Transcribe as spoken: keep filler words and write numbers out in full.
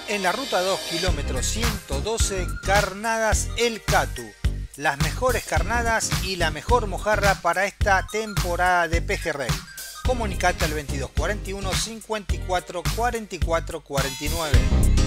En la ruta dos, kilómetro ciento doce, Carnadas El Catu. Las mejores carnadas y la mejor mojarra para esta temporada de pejerrey. Comunicate al veintidós cuarenta y uno, cincuenta y cuatro, cuarenta y cuatro cuarenta y nueve.